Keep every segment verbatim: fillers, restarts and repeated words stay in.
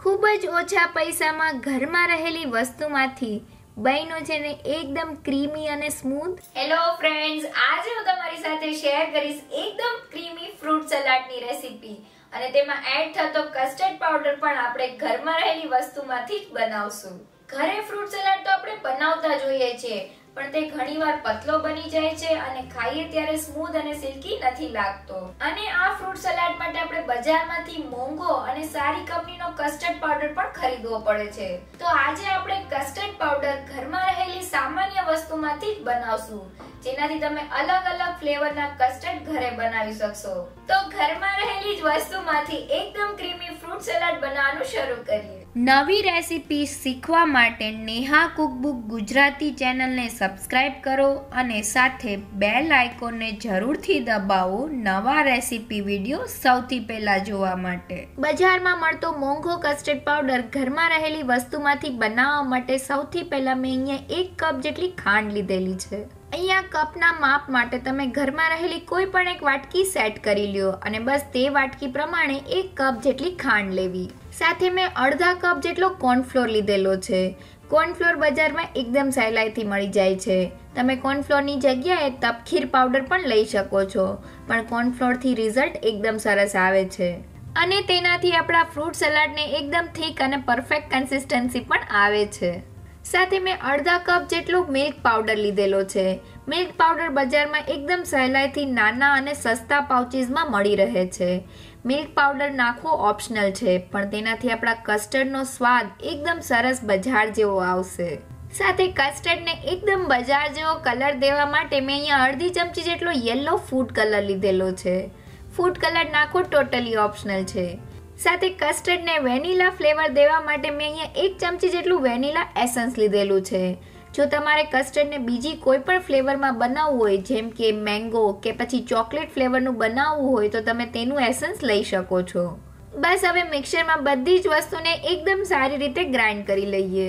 ખૂબ જ ઓછા પૈસામાં ઘરમાં રહેલી વસ્તુમાંથી બન્યો છે ને એકદમ ક્રીમી અને સ્મૂથ. હેલો ફ્રેન્ડ્સ, આજે હું તમારી સાથે શેર કરીશ એકદમ ક્રીમી ફ્રૂટ સલાડની રેસીપી અને તેમાં એડ થતો કસ્ટર્ડ પાવડર પણ આપણે ઘરમાં રહેલી વસ્તુમાંથી જ બનાવશું. ઘરે ફ્રૂટ સલાડ તો આપણે બનાવતા જોઈએ છીએ, પણ તે ઘણીવાર પતલો બની જાય છે અને ખાઈએ ત્યારે સ્મૂથ અને સિલ્કી નથી લાગતો. અને આ ફ્રૂટ સલાડ માટે આપણે બજારમાંથી મોંઘો અને સારી કંપનીનો કસ્ટર્ડ પાવડર પણ ખરીદવો પડે છે. તો આજે આપણે કસ્ટર્ડ પાવડર ઘરમાં રહેલી સામાન્ય વસ્તુમાંથી જ બનાવશું, જેનાથી તમે અલગ અલગ ફ્લેવરના કસ્ટર્ડ ઘરે બનાવી શકશો. તો ઘરમાં રહેલી જ વસ્તુમાંથી એકદમ ક્રીમી ફ્રૂટ સલાડ બનાવવાનું શરૂ કરીએ. નવી રેસીપી શીખવા માટે નેહા કુકબુક ગુજરાતી ચેનલને સબસ્ક્રાઇબ કરો અને સાથે બેલ આઇકોનને જરૂરથી દબાવો નવા રેસીપી વિડીયો સૌથી પહેલા જોવા માટે. બજારમાં મળતો મોંઘો કસ્ટર્ડ પાવડર ઘરમાં રહેલી વસ્તુમાંથી બનાવવા માટે સૌથી પહેલા મેં અહીંયા એક કપ જેટલી ખાંડ લીધેલી છે. અહીંયા કપના માપ માટે તમે ઘરમાં રહેલી કોઈ પણ એક વાટકી સેટ કરી લ્યો અને બસ તે વાટકી પ્રમાણે એક કપ જેટલી ખાંડ લેવી. સાથે મેં અડધા કપ જેટલો કોર્નફ્લોર લીધેલો છે. કોર્નફ્લોર બજારમાં એકદમ સહેલાઈથી મળી જાય છે. તમે કોર્નફ્લોરની જગ્યાએ તપખીર પાવડર પણ લઈ શકો છો, પણ કોર્નફ્લોરથી રિઝલ્ટ એકદમ સરસ આવે છે અને તેનાથી આપણા ફ્રૂટ સલાડને એકદમ થીક અને પરફેક્ટ કન્સિસ્ટન્સી પણ આવે છે. સાથે મેં અડધા કપ જેટલો મિલ્ક પાવડર લીધેલો છે. મિલ્ક પાવડર બજારમાં એકદમ સહેલાઈથી નાના અને સસ્તા પાઉચીસમાં મળી રહે છે. મિલ્ક પાવડર નાખવો ઓપ્શનલ છે, પણ તેનાથી આપણા કસ્ટર્ડનો સ્વાદ એકદમ સરસ બજાર જેવો આવશે. સાથે કસ્ટર્ડને એકદમ બજાર જેવો કલર દેવા માટે મેં અહીંયા અડધી ચમચી જેટલો યલો ફૂડ કલર લીધેલો છે. ફૂડ કલર નાખવો ટોટલી ઓપ્શનલ છે. સાથે કસ્ટર્ડને વેનીલા ફ્લેવર દેવા માટે મેં અહીંયા એક ચમચી જેટલું વેનીલા એસન્સ લીધેલું છે. જો તમારે કસ્ટર્ડને બીજી કોઈ પણ ફ્લેવરમાં બનાવવું હોય, જેમ કે મેંગો કે પછી ચોકલેટ ફ્લેવરનું બનાવવું હોય, તો તમે તેનું એસન્સ લઈ શકો છો. બસ હવે મિક્સરમાં બધી જ વસ્તુને એકદમ સારી રીતે ગ્રાઇન્ડ કરી લઈએ.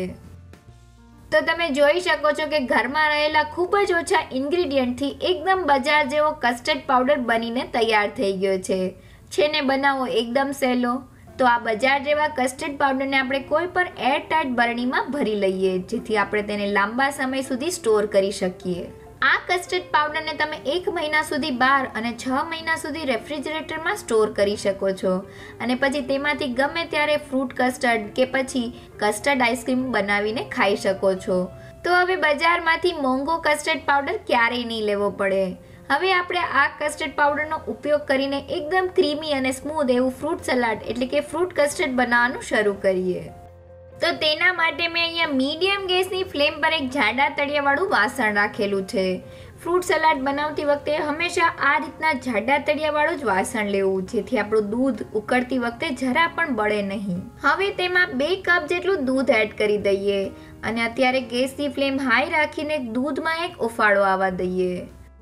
તો તમે જોઈ શકો છો કે ઘરમાં રહેલા ખૂબ જ ઓછા ઇન્ગ્રીડિયન્ટથી એકદમ બજાર જેવો કસ્ટર્ડ પાવડર બનીને તૈયાર થઈ ગયો છે. છે ને બનાવો એકદમ સહેલો. તો આ બજાર જેવા કસ્ટર્ડ પાવડરને આપણે કોઈ પણ એરટાઇટ બરણીમાં ભરી લઈએ, જેથી આપણે તેને લાંબા સમય સુધી સ્ટોર કરી શકીએ. આ કસ્ટર્ડ પાવડરને તમે એક મહિના સુધી બહાર અને છ મહિના સુધી રેફ્રિજરેટરમાં સ્ટોર કરી શકો છો અને પછી તેમાંથી ગમે ત્યારે ફ્રૂટ કસ્ટર્ડ કે પછી કસ્ટર્ડ આઈસ્ક્રીમ બનાવીને ખાઈ શકો છો. તો હવે બજારમાંથી મોંઘો કસ્ટર્ડ પાવડર ક્યારેય નહીં લેવો પડે. હવે આપણે આ કસ્ટર્ડ પાવડરનો ઉપયોગ કરીને એકદમ ક્રીમી અને સ્મૂથ એવું ફ્રૂટ સલાડ એટલે કે ફ્રૂટ કસ્ટર્ડ બનાવવાનું શરૂ કરીએ. તો તેના માટે મેં અહીંયા મીડિયમ ગેસની ફ્લેમ પર એક જાડા તળિયાવાળું વાસણ રાખેલું છે. ફ્રૂટ સલાડ બનાવતી વખતે હંમેશા આ રીતના જાડા તળિયાવાળું જ વાસણ લેવું, જેથી આપણું દૂધ ઉકળતી વખતે જરા પણ બળે નહીં. હવે તેમાં બે કપ જેટલું દૂધ એડ કરી દઈએ અને અત્યારે ગેસની ફ્લેમ હાઈ રાખીને દૂધમાં એક ઉફાળો આવવા દઈએ.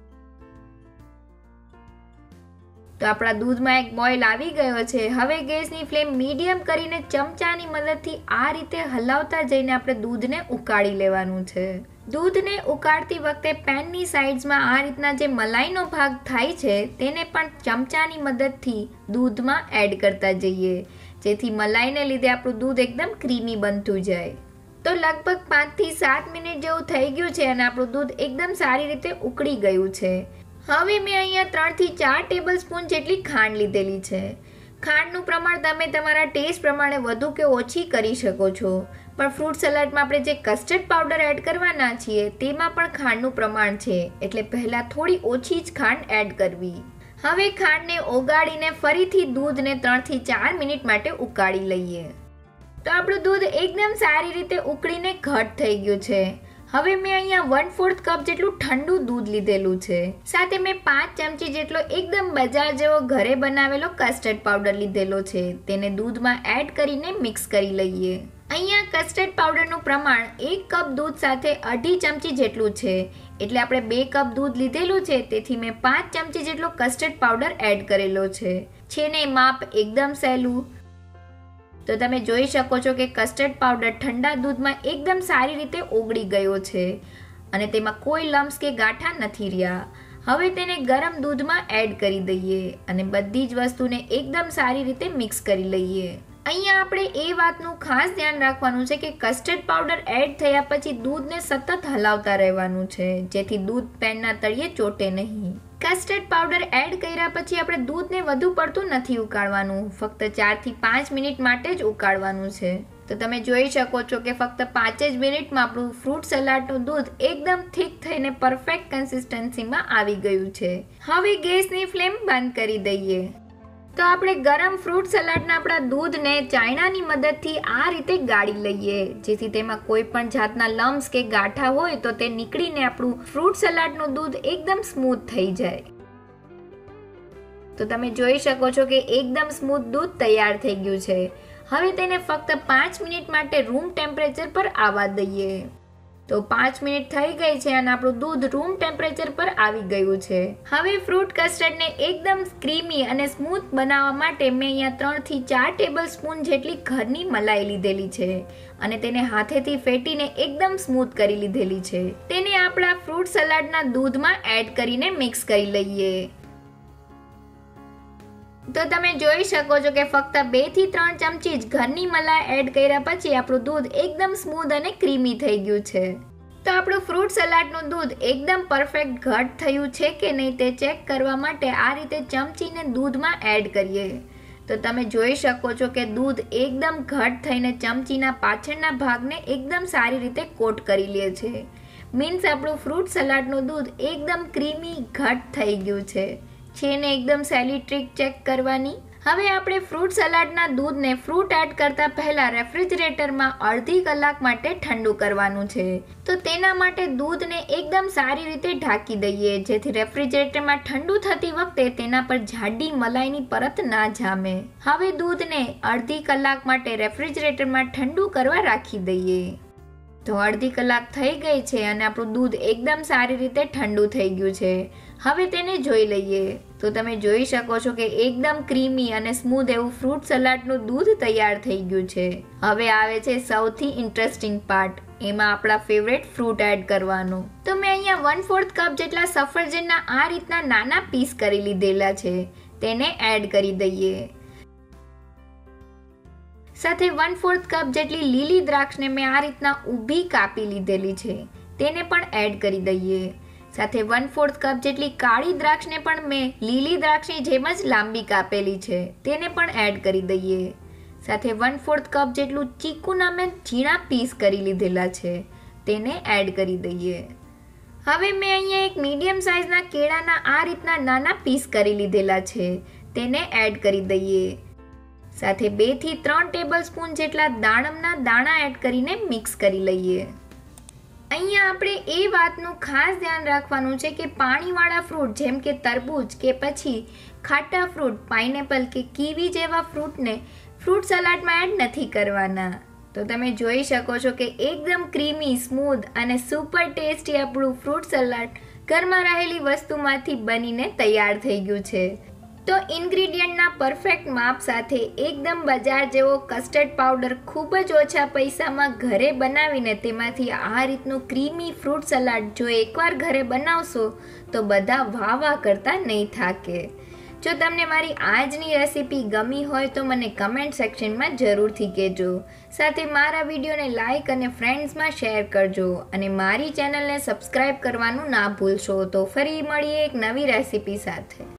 તો આપણા દૂધમાં એક બોઇલ આવી ગયો છે. હવે ગેસની ફ્લેમ મીડિયમ કરીને ચમચાની મદદથી આ રીતે હલાવતા જઈને આપણે દૂધને ઉકાળી લેવાનું છે. દૂધને ઉકાળતી વખતે પેનની સાઇડ્સમાં આ રીતના જે મલાઈનો ભાગ થાય છે તેને પણ ચમચાની મદદથી દૂધમાં એડ કરતા જઈએ, જેથી મલાઈને લીધે આપણું દૂધ એકદમ ક્રીમી બનતું જાય. તો લગભગ પાંચ થી સાત મિનિટ જેવું થઈ ગયું છે અને આપણું દૂધ એકદમ સારી રીતે ઉકળી ગયું છે. હવે મેં અહીંયા ત્રણ થી ચાર ટેબલ સ્પૂન જેટલી ખાંડ લીધેલી છે. ખાંડનું પ્રમાણ તમે તમારા ટેસ્ટ પ્રમાણે વધુ કે ઓછી કરી શકો છો, પણ ફ્રૂટ સલાડમાં આપણે જે કસ્ટર્ડ પાવડર એડ કરવાના છીએ તેમાં પણ ખાંડનું પ્રમાણ છે, એટલે પહેલાં થોડી ઓછી જ ખાંડ એડ કરવી. હવે ખાંડને ઓગાળીને ફરીથી દૂધને ત્રણ થી ચાર મિનિટ માટે ઉકાળી લઈએ. તો આપણું દૂધ એકદમ સારી રીતે ઉકળીને ઘટ થઈ ગયું છે. હવે મેં અહીંયા વન ફોર્થ કપ જેટલું ઠંડુ દૂધ લીધેલું છે. સાથે મેં પાંચ ચમચી જેટલો એકદમ બજાર જેવો ઘરે બનાવેલો કસ્ટર્ડ પાવડર લીધેલો છે. તેને દૂધમાં એડ કરીને મિક્સ કરી લઈએ. અહીંયા કસ્ટર્ડ પાવડરનું પ્રમાણ એક કપ દૂધ સાથે અઢી ચમચી જેટલું છે, એટલે આપણે બે કપ દૂધ લીધેલું છે, તેથી મેં પાંચ ચમચી જેટલો કસ્ટર્ડ પાવડર એડ કરેલો છે. છે ને માપ એકદમ સહેલું. તો તમે જોઈ શકો છો કે કસ્ટર્ડ પાવડર ઠંડા દૂધમાં એકદમ સારી રીતે ઓગળી ગયો છે અને તેમાં કોઈ લમ્સ કે ગાંઠા નથી રહ્યા. હવે તેને ગરમ દૂધમાં એડ કરી દઈએ અને બધી જ વસ્તુને એકદમ સારી રીતે મિક્સ કરી લઈએ. અહીંયા આપણે એ વાતનું ખાસ ધ્યાન રાખવાનું છે કે કસ્ટર્ડ પાવડર એડ થયા પછી દૂધને સતત હલાવતા રહેવાનું છે, જેથી દૂધ પેનના તળિયે ચોટે નહીં. કસ્ટર્ડ પાવડર એડ કર્યા પછી આપણે દૂધને વધુ પડતું નથી ઉકાળવાનું, ફક્ત ચાર થી પાંચ મિનિટ માટે જ ઉકાળવાનું છે. તો તમે જોઈ શકો છો કે ફક્ત પાંચ જ મિનિટમાં આપણું ફ્રૂટ સલાડનું દૂધ એકદમ થીક થઈને પરફેક્ટ કન્સિસ્ટન્સીમાં આવી ગયું છે. હવે ગેસની ફ્લેમ બંધ કરી દઈએ. તો આપણે ગરમ ફ્રૂટ સલાડના આપણા દૂધને ચાયણાની મદદથી આ રીતે ગાળી લઈએ, જેથી તેમાં કોઈ પણ જાતના લમ્સ કે ગાંઠા હોય તો તે નીકળીને આપણું ફ્રૂટ સલાડનું દૂધ એકદમ સ્મૂથ થઈ જાય. તો તમે જોઈ શકો છો કે એકદમ સ્મૂથ દૂધ તૈયાર થઈ ગયું છે. હવે તેને ફક્ત પાંચ મિનિટ માટે રૂમ ટેમ્પરેચર પર આવવા દઈએ. તો પાંચ મિનિટ થઈ ગઈ છે અને આપણું દૂધ રૂમ ટેમ્પરેચર પર આવી ગયું છે. હવે ફ્રૂટ કસ્ટર્ડને એકદમ ક્રીમી અને સ્મૂથ બનાવવા માટે મેં અહીંયા ત્રણ થી ચાર ટેબલ સ્પૂન જેટલી ઘરની મલાઈ લીધેલી છે અને તેને હાથેથી ફેટીને એકદમ સ્મૂથ કરી લીધેલી છે. તેને આપણા ફ્રૂટ સલાડના દૂધમાં એડ કરીને મિક્સ કરી લઈએ. તો તમે જોઈ શકો છો કે ફક્ત બે થી ત્રણ ચમચી જ ઘરની મલાઈ એડ કર્યા પછી આપણું દૂધ એકદમ સ્મૂથ અને ક્રીમી થઈ ગયું છે. તો આપણું ફ્રૂટ સલાડનું દૂધ એકદમ પરફેક્ટ ઘટ થયું છે કે નહીં તે ચેક કરવા માટે આ રીતે ચમચીને દૂધમાં એડ કરીએ. તો તમે જોઈ શકો છો કે દૂધ એકદમ ઘટ થઈને ચમચીના પાછળના ભાગને એકદમ સારી રીતે કોટ કરી લે છે. મીન્સ આપણું ફ્રૂટ સલાડનું દૂધ એકદમ ક્રીમી ઘટ થઈ ગયું છે. છે ને એકદમ સહેલી ટ્રીક ચેક કરવાની. હવે આપણે ફ્રૂટ સલાડના દૂધને ફ્રૂટ એડ કરતા પહેલા રેફ્રિજરેટરમાં અડધી કલાક માટે ઠંડુ કરવાનું છે. તો તેના માટે દૂધને એકદમ સારી રીતે ઢાંકી દઈએ, જેથી રેફ્રિજરેટરમાં ઠંડુ થતી વખતે તેના પર જાડી મલાઈની પરત ના જામે. હવે દૂધને અડધી કલાક માટે રેફ્રિજરેટરમાં ઠંડુ કરવા રાખી દઈએ. તો અડધી કલાક થઈ ગઈ છે અને આપણું દૂધ એકદમ સારી રીતે ઠંડુ થઈ ગયું છે. હવે તેને જોઈ લઈએ. તો તમે જોઈ શકો છો કે એકદમ ક્રીમી અને સ્મૂથ એવું ફ્રૂટ સલાડનું દૂધ તૈયાર થઈ ગયું છે. હવે આવે છે સૌથી ઇન્ટરેસ્ટિંગ પાર્ટ, એમાં આપણા ફેવરેટ ફ્રૂટ એડ કરવાનું. તો મેં અહીંયા વન ફોર્થ કપ જેટલા સફરજનના આ રીતના નાના પીસ કરી લીધેલા છે, તેને એડ કરી દઈએ. સાથે વન ફોર્થ કપ જેટલી લીલી દ્રાક્ષને મેં આ રીતના ઊભી કાપી લીધેલી છે, તેને પણ એડ કરી દઈએ. સાથે વન ફોર્થ કપ જેટલી કાળી દ્રાક્ષને પણ મેં લીલી દ્રાક્ષની જેમ જ લાંબી કાપેલી છે, તેને પણ એડ કરી દઈએ. સાથે વન ફોર્થ કપ જેટલું ચીકુના મેં ઝીણા પીસ કરી લીધેલા છે, તેને એડ કરી દઈએ. હવે મેં અહીંયા એક મીડિયમ સાઇઝના કેળાના આ રીતના નાના પીસ કરી લીધેલા છે, તેને એડ કરી દઈએ. સાથે બે થી ત્રણ ટેબલ સ્પૂન જેટલા દાડમના દાણા એડ કરીને મિક્સ કરી લઈએ. અહીંયા આપણે એ વાતનું ખાસ ધ્યાન રાખવાનું છે કે પાણીવાળા ફ્રૂટ જેમ કે તરબૂચ કે પછી ખાટા ફ્રૂટ પાઇનેપલ કે કીવી જેવા ફ્રૂટને ફ્રૂટ સલાડમાં એડ નથી કરવાના. તો તમે જોઈ શકો છો કે એકદમ ક્રીમી, સ્મૂથ અને સુપર ટેસ્ટી આપણું ફ્રૂટ સલાડ ઘરમાં રહેલી વસ્તુમાંથી બનીને તૈયાર થઈ ગયું છે. તો ઇન્ગ્રીડિયન્ટના પરફેક્ટ માપ સાથે એકદમ બજાર જેવો કસ્ટર્ડ પાવડર ખૂબ જ ઓછા પૈસામાં ઘરે બનાવીને તેમાંથી આ રીતનું ક્રીમી ફ્રૂટ સલાડ જો એકવાર ઘરે બનાવશો તો બધા વાહ વાહ કરતા નહીં થાકે. જો તમને મારી આજની રેસીપી ગમી હોય તો મને કમેન્ટ સેક્શનમાં જરૂરથી કહેજો. સાથે મારા વિડીયોને લાઇક અને ફ્રેન્ડ્સમાં શેર કરજો અને મારી ચેનલને સબસ્ક્રાઈબ કરવાનું ના ભૂલશો. તો ફરી મળીએ એક નવી રેસીપી સાથે.